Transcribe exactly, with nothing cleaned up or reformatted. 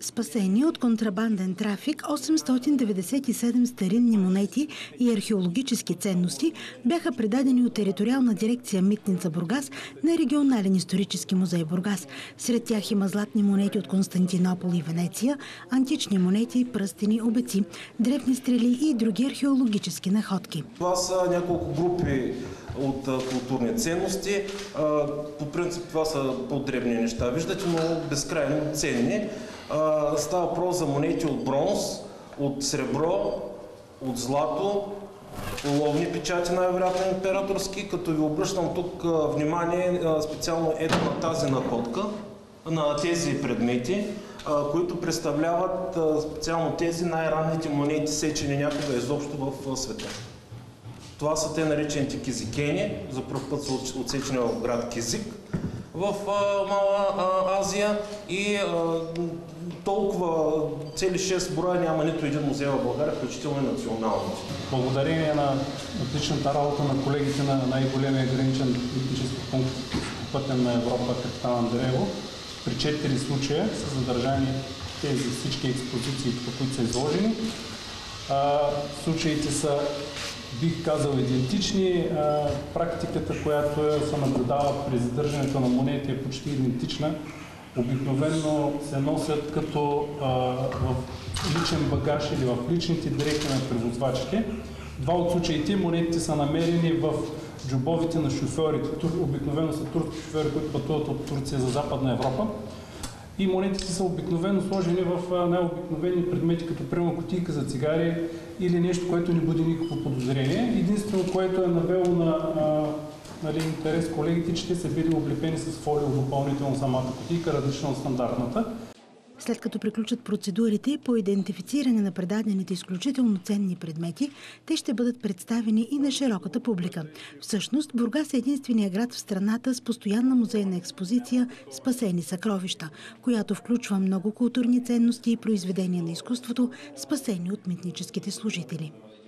Спасени от контрабанден трафик, осемстотин деветдесет и седем старинни монети и археологически ценности бяха предадени от териториална дирекция Митница Бургас на регионален исторически музей Бургас. Сред тях има златни монети от Константинопол и Венеция, антични монети, пръстени, обеци, древни стрели и други археологически находки. Това са няколко групи от културни ценности. По принцип това са по-дребни неща. Виждате, но безкрайно ценни. Става въпрос за монети от бронз, от сребро, от злато, ловни печати, най-вероятно императорски, като ви обръщам тук внимание специално ето на тази находка, на тези предмети, които представляват специално тези най-ранните монети, сечени някога изобщо в света. Това са те наречените кизикени, за пръв път са отсечени в град Кизик в Мала Азия и толкова цели шест броя няма нито един музей в България, включително и националните. Благодарение на отличната работа на колегите на най-големия граничен митнически пункт пътен на Европа, Капитан Андреево, при четири случая са задържани тези всички експозиции, които са изложени. А, случаите са, бих казал, идентични. А, практиката, която се наблюдава при задържането на монети е почти идентична. Обикновено се носят като а, в личен багаж или в личните дрехи на превозвачите. Два от случаите монетите са намерени в джобовите на шофьорите. Обикновено са турски шофьори, които пътуват от Турция за Западна Европа. И монетите са обикновено сложени в най-обикновени предмети, като примерно кутийка за цигари или нещо, което не буди никакво подозрение. Единствено, което е навело на а, нали, интерес колегите, че те са били облепени с фолио допълнително самата кутийка, различна от стандартната. След като приключат процедурите по идентифициране на предадените изключително ценни предмети, те ще бъдат представени и на широката публика. Всъщност, Бургас е единствения град в страната с постоянна музейна експозиция "Спасени съкровища", която включва много културни ценности и произведения на изкуството, спасени от митническите служители.